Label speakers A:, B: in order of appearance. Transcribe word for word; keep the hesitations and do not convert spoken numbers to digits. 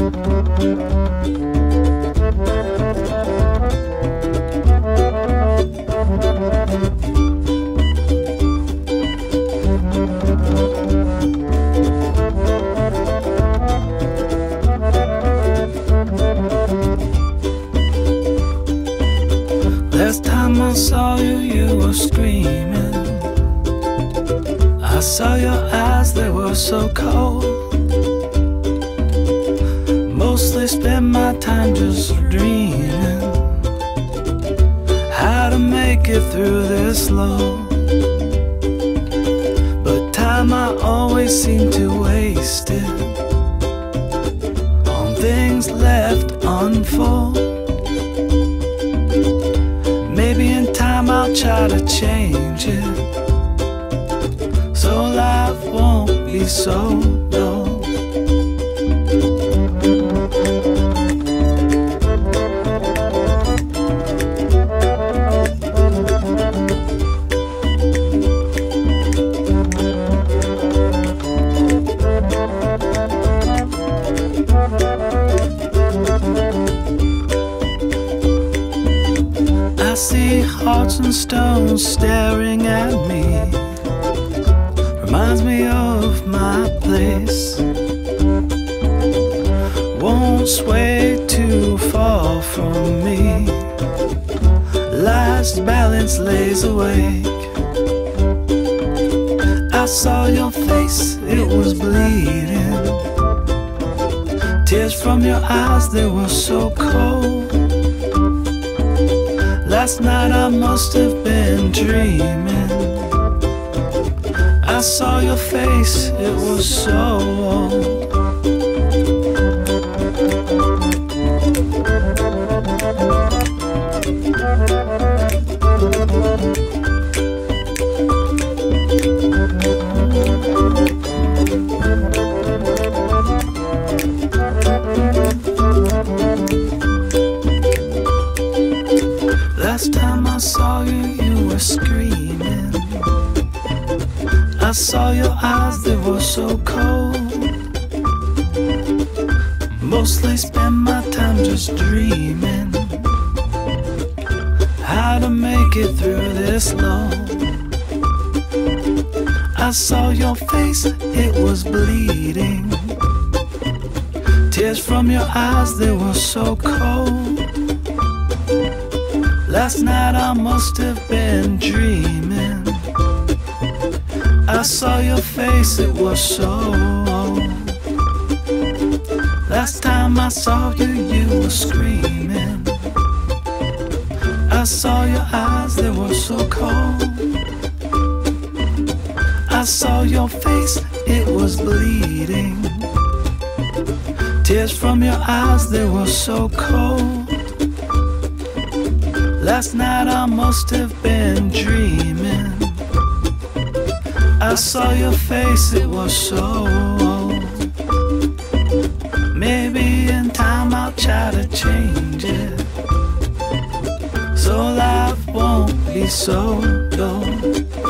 A: Last time I saw you, you were screaming. I saw your eyes, they were so cold. Mostly spend my time just dreaming how to make it through this low. But time I always seem to waste it on things left unfold. Maybe in time I'll try to change it, so life won't be so dull. I see hearts and stones staring at me. Reminds me of my place. Won't sway too far from me. Life's balance lays awake. I saw your face, it was bleeding. Tears from your eyes, they were so cold. Last night I must have been dreaming. I saw your face, it was so old. Last time I saw you, you were screaming. I saw your eyes, they were so cold. Mostly spend my time just dreaming how to make it through this low. I saw your face, it was bleeding. Tears from your eyes, they were so cold. Last night I must have been dreaming. I saw your face, it was so old. Last time I saw you, you were screaming. I saw your eyes, they were so cold. I saw your face, it was bleeding. Tears from your eyes, they were so cold. Last night I must have been dreaming. I saw your face, it was so old. Maybe in time I'll try to change it, so life won't be so dull.